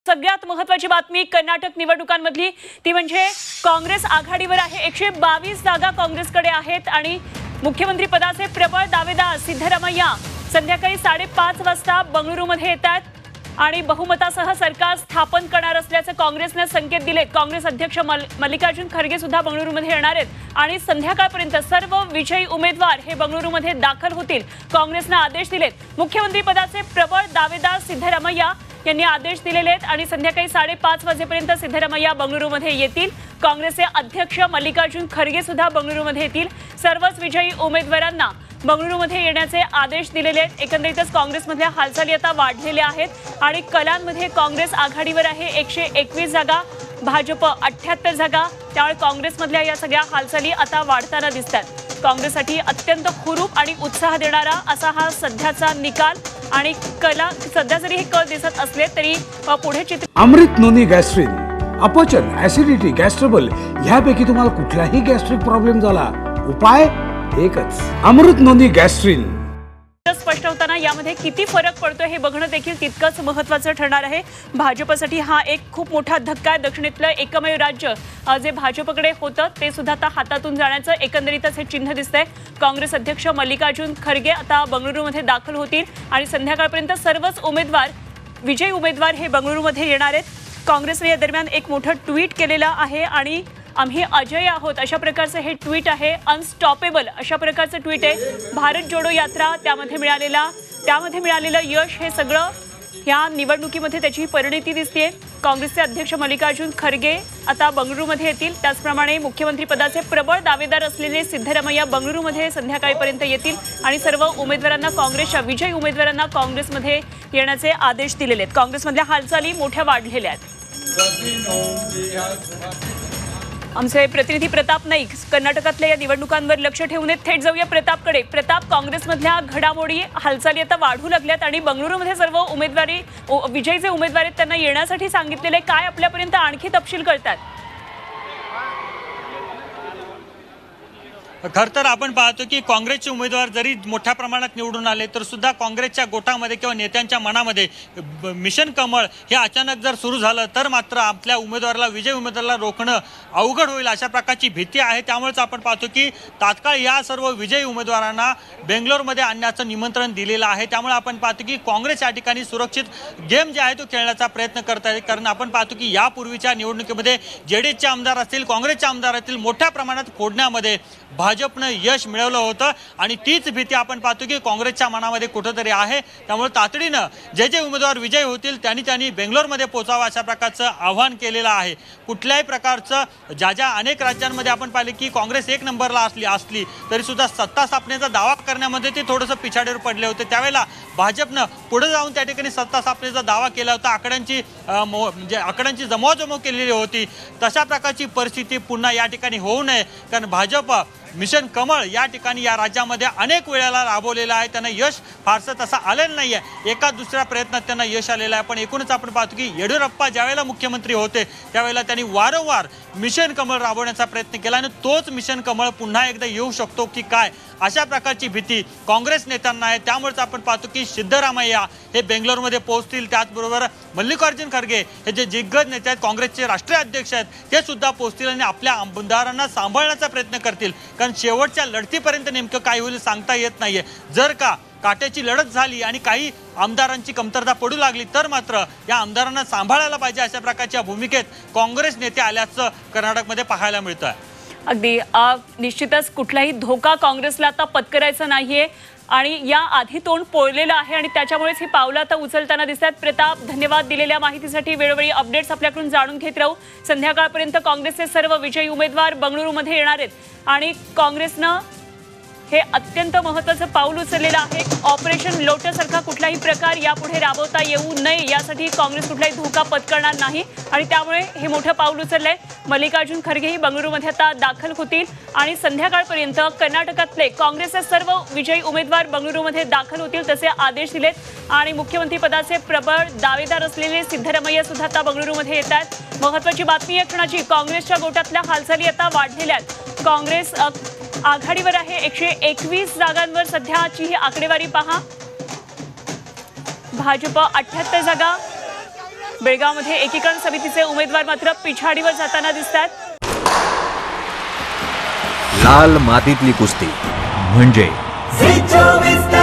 सगळ्यात महत्त्वाची बातमी कर्नाटक निवडणुकांमधली ती म्हणजे काँग्रेस आघाडीवर आहे। 122 जागा काँग्रेसकडे आहेत आणि मुख्यमंत्री पदाचे प्रबळ दावेदार सिद्धरामय्या संध्याकाळी 5:30 वाजता बंगळुरूमध्ये येतात आणि बहुमतासह सरकार स्थापन करणार असल्याचे काँग्रेसने संकेत दिले। काँग्रेस अध्यक्ष मल्लिकार्जुन खरगे सुद्धा बंगळुरूमध्ये येणार आहेत आणि संध्याकाळपर्यंत सर्व विजयी उमेदवार हे बंगळुरूमध्ये दाखल होतील। काँग्रेसने आदेश दिलेत। मुख्यमंत्री पदाचे प्रबळ दावेदार सिद्धरामय्या यांनी आदेश दिलेले आहेत आणि संध्याकाळी 5:30 वाजेपर्यंत सिद्धरामय्या बंगळुरूमध्ये येतील। काँग्रेसचे अध्यक्ष मल्लिकार्जुन खरगे सुद्धा बंगळुरूमध्ये येतील। सर्वच विजयी उमेदवारांना बंगळुरूमध्ये येण्याचे आदेश दिलेले आहेत। एकंदरीतच काँग्रेसमधल्या हालचाली आता वाढलेल्या आहेत आणि कलांमध्ये काँग्रेस आघाडीवर आहे। 121 जागा, भाजप 78 जागा, त्यामुळे काँग्रेसमधल्या या सगळ्या हालचाली आता वाढताना दिसतात। काँग्रेससाठी अत्यंत हुरूप आणि उत्साह देणारा असा हा सध्याचा निकाल आणि कला सध्या जरी हे कल दिसत असले तरी पुढे चित्र अमृत नोनी गॅस्ट्रिन अपचन ऍसिडिटी गॅस्ट्रबल ह्यापैकी तुम्हाला कुठलाही गॅस्ट्रिक प्रॉब्लेम झाला उपाय एकच अमृत नोनी गॅस्ट्रिन। स्पष्ट होताना यामध्ये किती फरक पडतोय हे बघणं देखील तितकंच महत्त्वाचं ठरणार आहे। भाजपसाठी हा एक खूप मोठा धक्का आहे। दक्षिणेतलं एकमेव राज्य जे भाजपकडे होतं ते सुद्धा आता हातातून जाण्याचं एकंदरीतच हे चिन्ह दिसतंय। काँग्रेस अध्यक्ष मल्लिकार्जुन खरगे आता बंगळुरूमध्ये दाखल होतील आणि संध्याकाळपर्यंत सर्वच उमेदवार विजयी उमेदवार हे बंगळुरूमध्ये येणार आहेत। काँग्रेसने या दरम्यान एक मोठं ट्विट केलेलं आहे आणि आम्ही अजय आहोत अशा प्रकारचं हे ट्विट आहे। अनस्टॉपेबल अशा प्रकारचं ट्विट आहे। भारत जोडो यात्रा त्यामध्ये मिळालेलं यश हे सगळं या निवडणुकीमध्ये त्याची परिणती दिसते। काँग्रेसचे अध्यक्ष मल्लिकार्जुन खरगे आता बंगळुरूमध्ये येतील। त्याचप्रमाणे मुख्यमंत्री पदाचे प्रबळ दावेदार असलेले सिद्धरामय्या बंगळुरूमध्ये संध्याकाळपर्यंत येतील आणि सर्व उमेदवारांना काँग्रेसच्या विजयी उमेदवारांना काँग्रेसमध्ये येण्याचे आदेश दिलेले आहेत। काँग्रेसमधल्या हालचाली मोठ्या वाढलेल्या आहेत। आमचे प्रतिनिधी प्रताप नाईक कर्नाटकातल्या या निवडणुकांवर लक्ष ठेवून थेट जाऊया प्रतापकडे। प्रताप, काँग्रेसमधल्या घडामोडी हालचाली आता वाढू लागल्यात आणि बंगळुरूमध्ये सर्व विजयी जे उमेदवार आहेत त्यांना येण्यासाठी सांगितलेले काय आपल्यापर्यंत आणखी तपशील कळतात? खरं तर आपण पाहतो की काँग्रेसचे उमेदवार जरी मोठ्या प्रमाणात निवडून आले तर सुद्धा काँग्रेसच्या गोटामध्ये किंवा नेत्यांच्या मनामध्ये मिशन कमळ हे अचानक जर सुरू झालं तर मात्र आपल्या उमेदवाराला विजय उमेदवाराला रोखणं अवघड होईल अशा प्रकारची भीती आहे। त्यामुळेच आपण पाहतो की तात्काळ या सर्व विजयी उमेदवारांना बेंगलोरमध्ये आणण्याचं निमंत्रण दिलेलं आहे। त्यामुळे आपण पाहतो की काँग्रेस या ठिकाणी सुरक्षित गेम जे आहे तो खेळण्याचा प्रयत्न करत आहे। कारण आपण पाहतो की यापूर्वीच्या निवडणुकीमध्ये जेडीएसचे आमदार असतील, काँग्रेसचे आमदार असतील, मोठ्या प्रमाणात फोडण्यामध्ये भाजपनं यश मिळवलं होतं आणि तीच भीती आपण पाहतो की काँग्रेसच्या मनामध्ये कुठेतरी आहे। त्यामुळे तातडीनं जे उमेदवार विजयी होतील त्यांनी बेंगलोरमध्ये पोहोचावं अशा प्रकारचं आव्हान केलेलं आहे। कुठल्याही प्रकारचं ज्या अनेक राज्यांमध्ये आपण पाहिले की काँग्रेस एक नंबरला असली तरी सुद्धा सत्ता स्थापनेचा दावा करण्यामध्ये ते थोडंसं पिछाडीवर पडले होते। त्यावेळेला भाजपनं पुढे जाऊन त्या ठिकाणी सत्ता स्थापनेचा दावा केला होता। आकड्यांची जमवाजमव केलेली होती। तशा प्रकारची परिस्थिती पुन्हा या ठिकाणी होऊ नये कारण भाजप मिशन कमळ या ठिकाणी या राज्यामध्ये अनेक वेळेला राबवलेलं आहे। त्यांना यश फारसं तसं आलेलं नाही आहे। एका दुसऱ्या प्रयत्नात त्यांना यश आलेलं आहे। पण एकूणच आपण पाहतो की येडियुरप्पा ज्यावेळेला मुख्यमंत्री होते त्यावेळेला त्यांनी वारंवार मिशन कमळ राबवण्याचा प्रयत्न केला आणि तोच मिशन कमळ पुन्हा एकदा येऊ शकतो की काय अशा प्रकारची भीती काँग्रेस नेत्यांना आहे। त्यामुळेच आपण पाहतो की सिद्धरामय्या हे बेंगलोरमध्ये पोहोचतील। त्याचबरोबर मल्लिकार्जुन खरगे हे जे दिग्गज नेते आहेत, काँग्रेसचे राष्ट्रीय अध्यक्ष आहेत, ते सुद्धा पोहोचतील आणि आपल्या आमदारांना सांभाळण्याचा प्रयत्न करतील। कारण शेवटच्या लढतीपर्यंत नेमकं काय होईल सांगता येत नाहीये। जर का काट्याची लढत झाली आणि काही आमदारांची कमतरता पडू लागली तर मात्र या आमदारांना सांभाळायला पाहिजे अशा प्रकारच्या भूमिकेत काँग्रेस नेते आल्याचं कर्नाटकमध्ये पाहायला मिळतं आहे। अगदी निश्चितच कुठलाही धोका काँग्रेसला आता पत्करायचा नाहीये आणि या आधी तोंड पोळलेलं आहे आणि त्याच्यामुळेच ही पावलं आता उचलताना दिसतात। प्रताप, धन्यवाद दिलेल्या माहितीसाठी। वेळोवेळी अपडेट्स आपल्याकडून जाणून घेत राहू। संध्याकाळपर्यंत काँग्रेसचे सर्व विजयी उमेदवार बंगळुरूमध्ये येणार आहेत आणि काँग्रेसनं हे अत्यंत महत्त्वाचं पाऊल उचललेलं आहे। ऑपरेशन लोटस सारखा कुठलाही प्रकार यापुढे राबवता येऊ नये यासाठी काँग्रेस कुठलाही धोका पत्करणार नाही आणि त्यामुळे हे मोठं पाऊल उचललंय। मल्लिकार्जुन खरगेही बंगळुरूमध्ये आता दाखल होतील आणि संध्याकाळपर्यंत कर्नाटकातले काँग्रेसचे सर्व विजयी उमेदवार बंगळुरूमध्ये दाखल होतील तसे आदेश दिलेत आणि मुख्यमंत्री पदाचे प्रबळ दावेदार असलेले सिद्धरामय्या सुद्धा आता बंगळुरूमध्ये येतात। महत्त्वाची बातमी या क्षणाची काँग्रेसच्या गोटातल्या हालचाली आता वाढलेल्या आहेत। काँग्रेस आघाडीवर आहे। 121 जागांवर सध्याची ही आकडेवारी पहा। भाजप 78 जागा, बेळगावमध्ये एकीकरण समितीचे उमेदवार मात्र पिछाडीवर जाताना दिसतात। लाल मातीतली कुस्ती म्हणजे